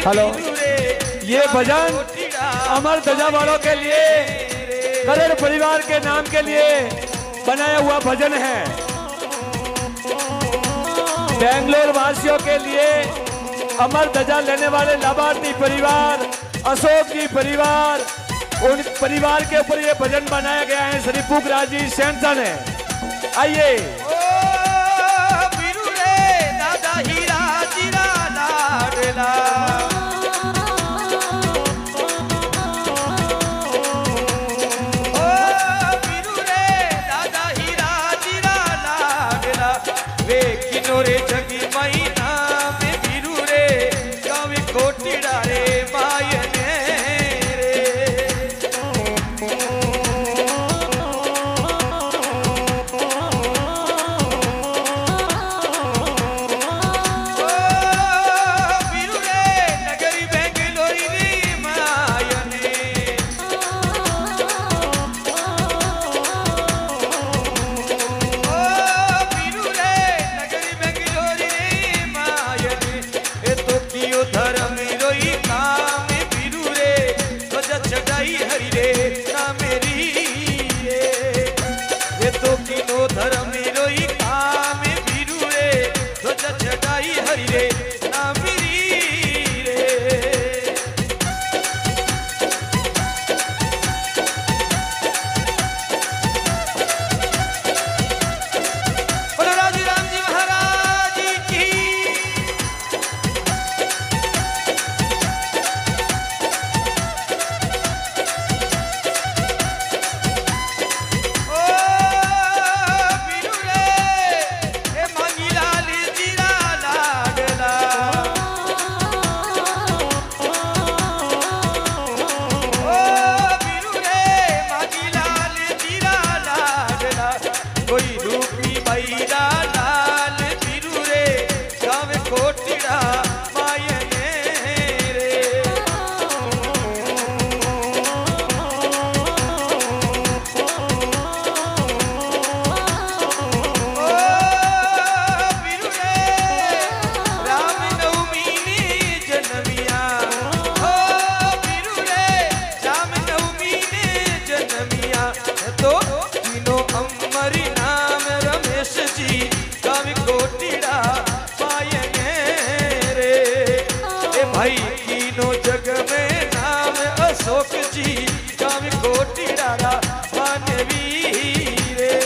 Hello, ये भजन अमर ध्वजा वालों के लिए, करण परिवार के नाम के लिए बनाया हुआ भजन है। बेंगलोर वासियों के लिए अमर ध्वजा लेने वाले लाभार्थी परिवार, अशोक जी परिवार, उन परिवार के ऊपर ये भजन बनाया गया है। श्री पुखराज जी सैनसन है। आइए। दादा हीरा जीरा लाडला, दादा हीरा जीरा लाडला, वे किनोरे जगी महीना में बीरू रे गावे कोटिड़ा रे मायने धर्म रोई काम बीरू रे ध्वज छटाई हरि रे ना मेरी रे। बोलो राजी राम जी महाराज की। भाई तीनों जग में नाम अशोक जी गाँव कोटिड़ा मानवी रे।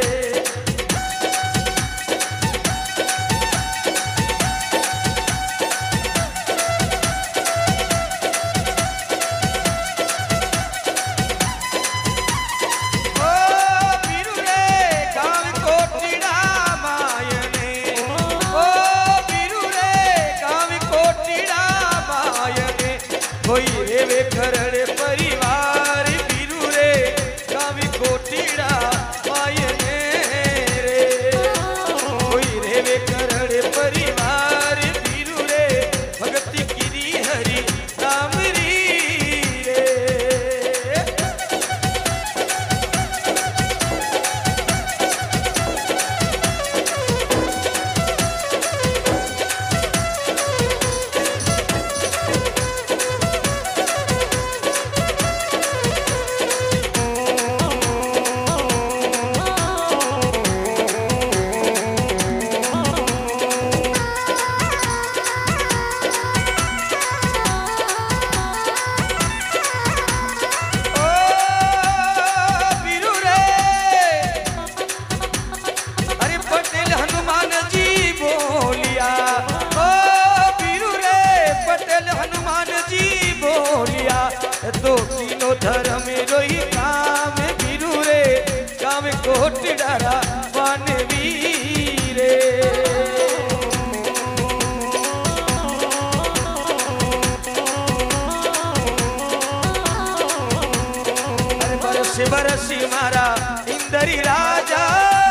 कोई रे खरड़ परिवार बीरू रे गावी कोटिड़ा मायने रे। कोई रे खरड़ परिवार बीरू रे भगति गिरी हरि नाम री रे। तो तीनों धर्म रोई काम बीरू रे काम कोटिड़ा मानवी रे। अरे बरस बरस मारा इंदरी राजा,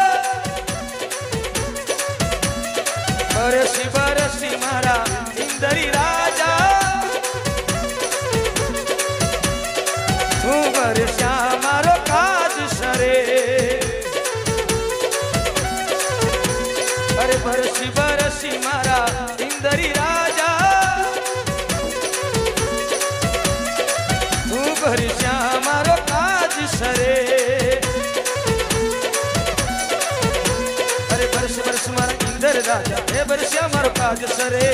बरस बरस मारा इंदरी राजा, तू बरसा मारो काज सरे। अरे बरसी बरसी मारा इंदरी राजा, बरस्या मारो काज सरे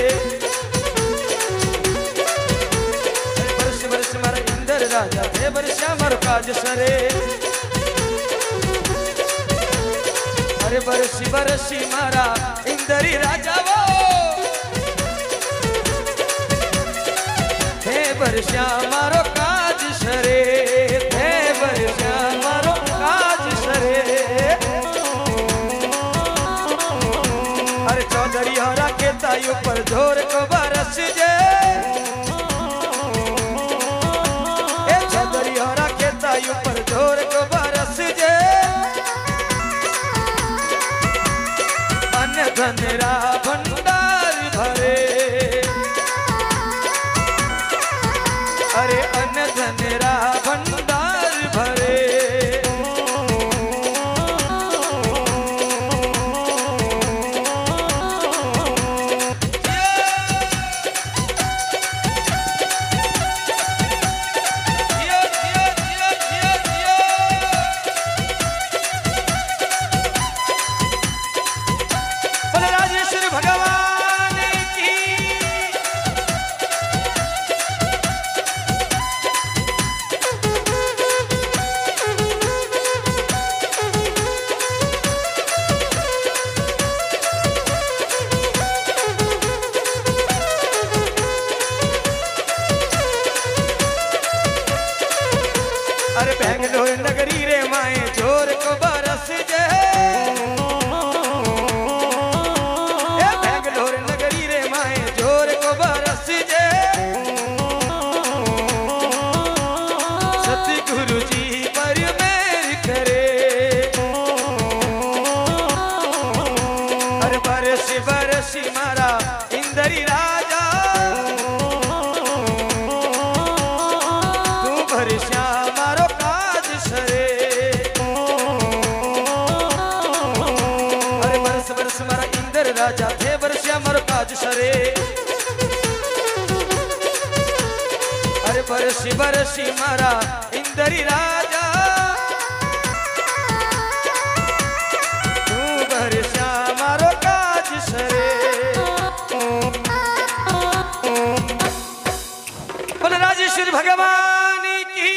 बरस बरस मारा इंद्र राजा थे बरस्या मारो काज सरे अरे बरसी बरसी मारा इंद्री राजा वो थे बरस्या मारो काज सरे थे बरस्या मारो काज सरे अरे चौधरी हरा के तायु पर जोर को बरस जे ए चौधरी हरा के तायु पर जोर को बरस जे अन्न धनरा भंडार भरे अरे अन्न धनरा भंडार भरे अरे बेंगलोर नगरी रे माए जोर को बरस जे ए बेंगलोर नगरी रे माए जोर को बरस जे सतगुरु जी पर मेर करे अरे बरसी बरसी मारा इंद्री राजा तू बरस्या मारो मारा इंद्र राजा थे बरस्या मारो काज सरे अरे बरसी बरसी मारा इंद्री राजा तू बरस्या मारो काज सरे बोलो राजेश्वर भगवान की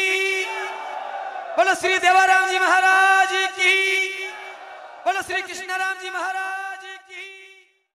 बोलो श्री देवाराम जी महाराज की बोलो श्री कृष्ण राम जी महाराज।